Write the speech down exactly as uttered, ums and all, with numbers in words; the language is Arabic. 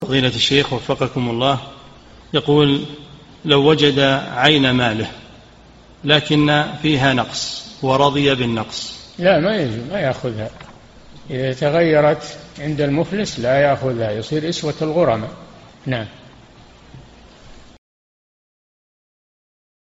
فضيلة الشيخ وفقكم الله، يقول: لو وجد عين ماله لكن فيها نقص ورضي بالنقص. لا، ما يجوز، ما يأخذها. إذا تغيرت عند المفلس لا يأخذها، يصير إسوة الغرماء. نعم.